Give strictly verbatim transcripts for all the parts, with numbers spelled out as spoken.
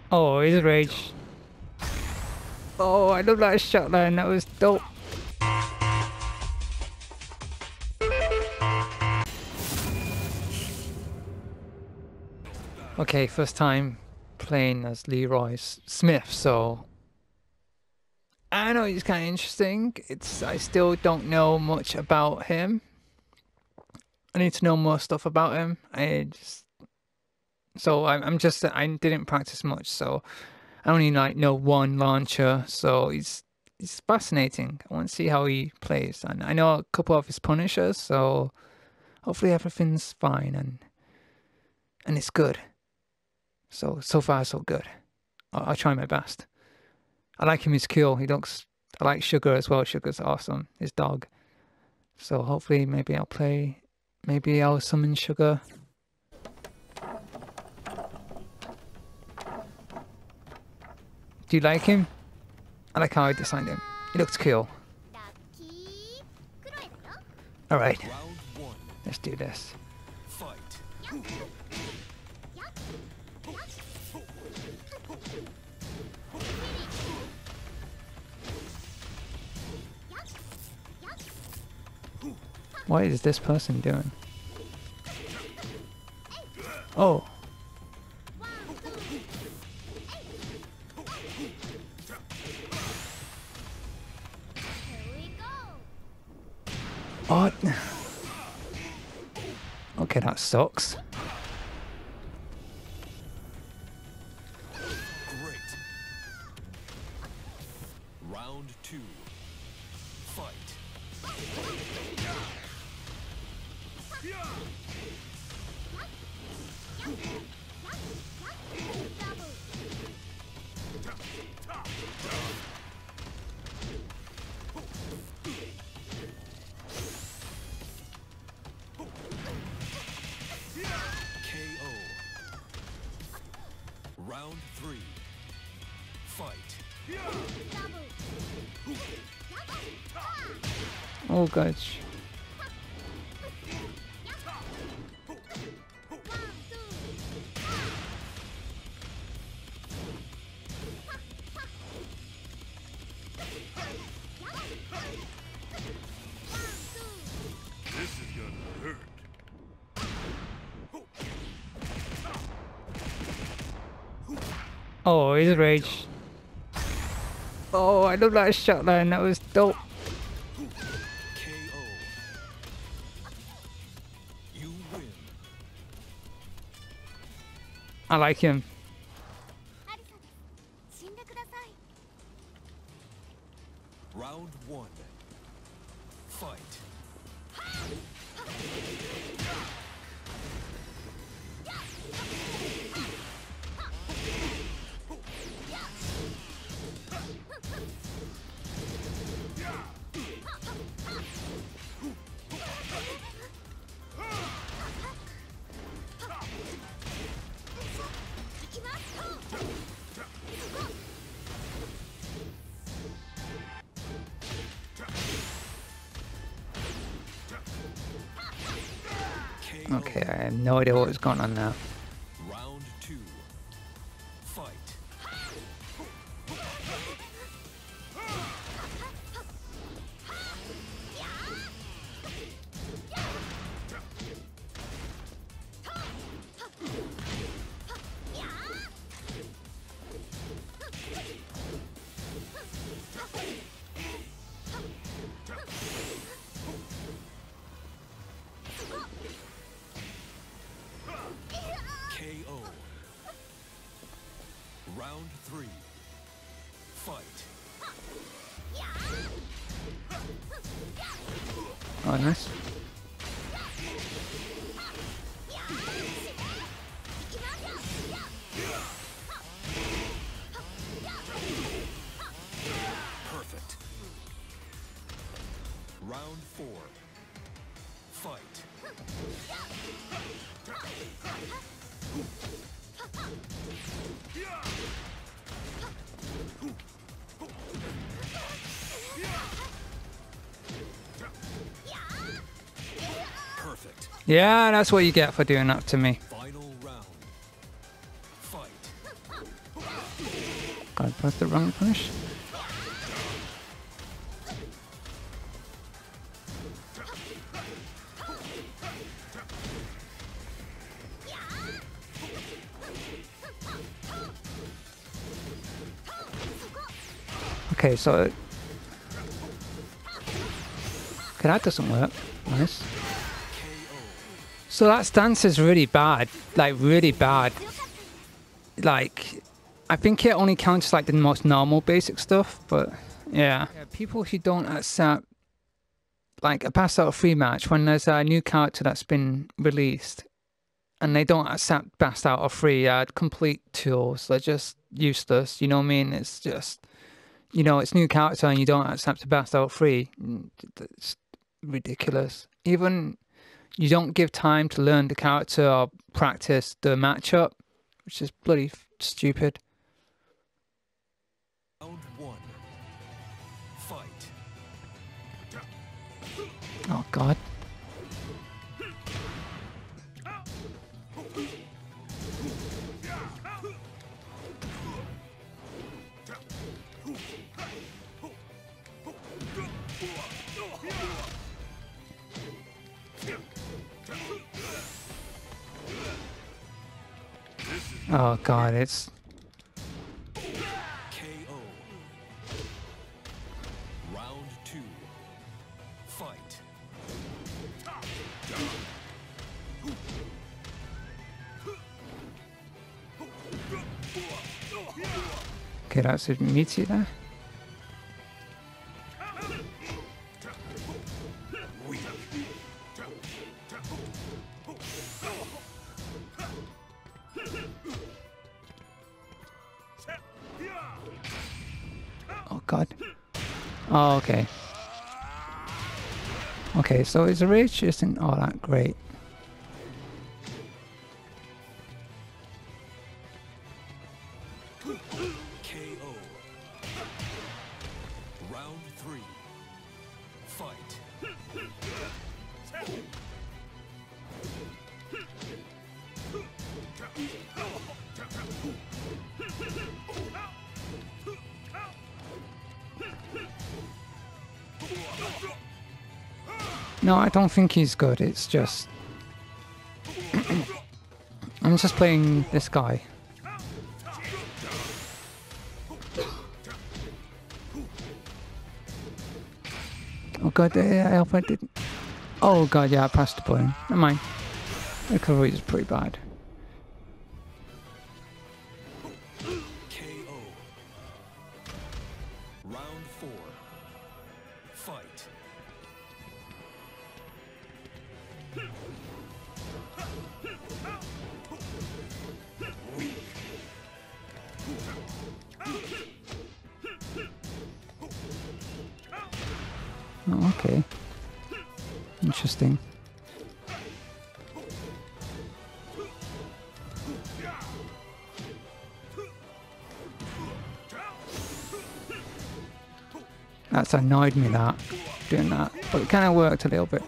Oh, he's rage. Oh, I love that shotgun. That was dope. Okay, first time playing as Leroy Smith, so I know he's kind of interesting. It's I still don't know much about him. I need to know more stuff about him. I just so I'm I'm just I didn't practice much, so I only like know one launcher. So he's he's fascinating. I want to see how he plays, and I know a couple of his punishers, so hopefully everything's fine and and it's good. So so far so good. I'll, I'll try my best. I like him. He's cool. He looks. I like Sugar as well. Sugar's awesome. His dog. So hopefully, maybe I'll play. Maybe I'll summon Sugar. Do you like him? I like how I designed him. He looks cool. All right. Let's do this. What is this person doing? Oh. What? Okay, that sucks. Great. Round two. Fight. K O. Round three. Fight. Oh gosh. This is gonna hurt. Oh, he's rage. Oh, I love that shotgun. That was dope. K O. You win. I like him. Round one. Fight. Okay, I have no idea what is going on now. Round two. Fight. K O. Round three. Fight. Oh, nice. Perfect. Round four. Fight. Perfect. Yeah, that's what you get for doing that to me. Final round. Fight. God, press the wrong punish. Okay, so okay, that doesn't work. Nice. So that stance is really bad, like really bad. Like, I think it only counts like the most normal basic stuff, but yeah. yeah people who don't accept like a pass out of free match when there's a new character that's been released and they don't accept pass out of free uh, complete tools, they're just useless, you know what I mean? It's just, you know, it's new character and you don't accept a pass out free. It's ridiculous. Even you don't give time to learn the character or practice the matchup, which is bloody stupid. Round one. Fight. Oh God. Oh God, it's K O. Round two. Fight. okay. That's it. Meets you there. Oh God. Oh, okay. Okay, so his rage isn't all that great. K O. Round three. Fight. No, I don't think he's good. It's just I'm just playing this guy. Oh God, I hope I didn't. Oh God, yeah, I pressed the button. Never mind. Recovery is pretty bad. K O. Round four. Fight. Oh, okay. Interesting. That's annoyed me, that, doing that, but it kind of worked a little bit.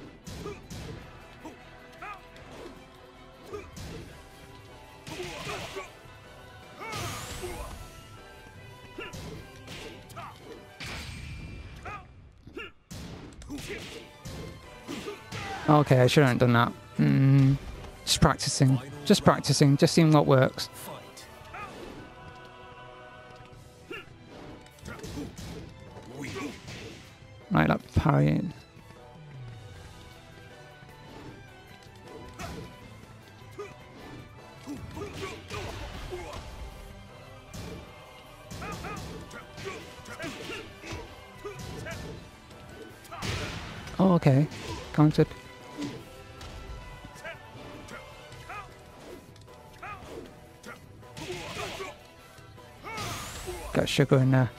Okay, I shouldn't have done that. Mm, just practicing, just practicing, just seeing what works. Fight. Right, that parrying. Oh, okay. Counted. Got sugar in there.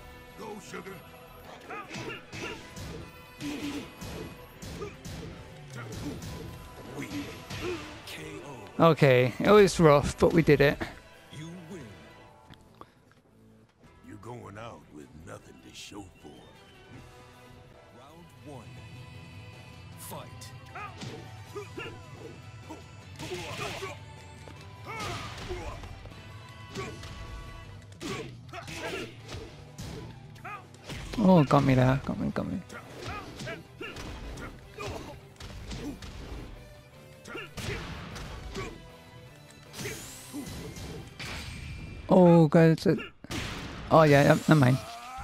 Okay, it was rough, but we did it. You win. You're going out with nothing to show for. Round one. Fight. Oh, got me there. Got me, got me. Oh, God. Oh, yeah, yep, never mind.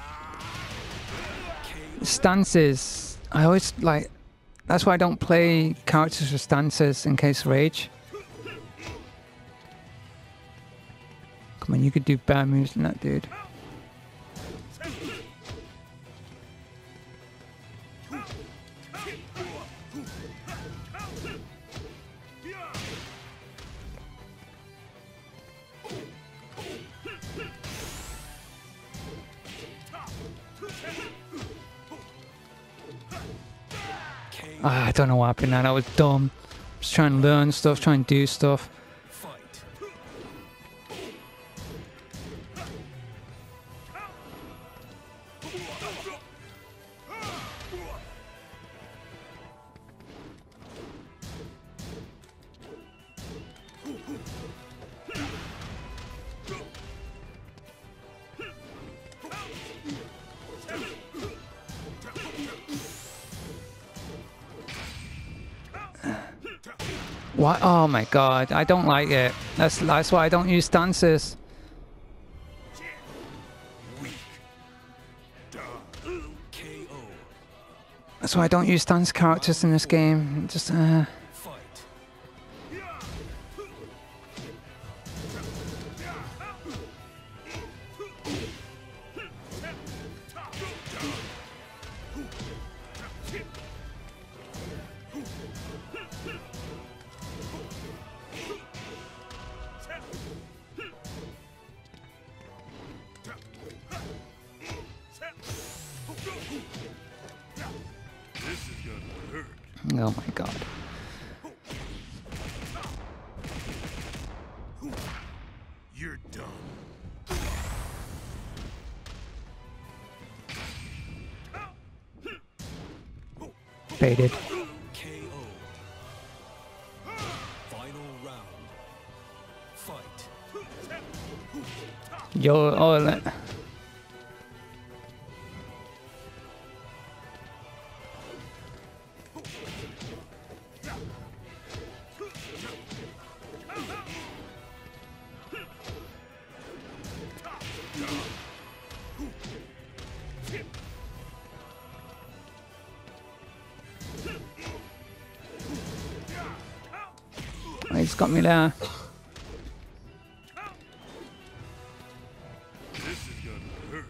Stances. I always like... That's why I don't play characters with stances in case of rage. Come on, you could do better moves than that, dude. Ah, I don't know what happened now. That was dumb. Just trying to learn stuff, trying to do stuff. Fight. What? Oh my god, I don't like it. That's that's why I don't use stances. K O. That's why I don't use stance characters in this game. Just uh Fight. This is gonna hurt. oh my god. You're done. Baited. K O. Final round. Fight. Yo, oh, that- he's got me there. This is gonna hurt.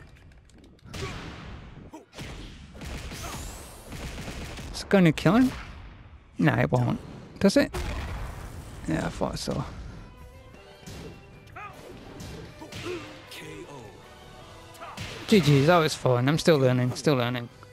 It's gonna kill him? Nah, it won't. Does it? Yeah, I thought so. K O. G G's, that was fun. I'm still learning, still learning.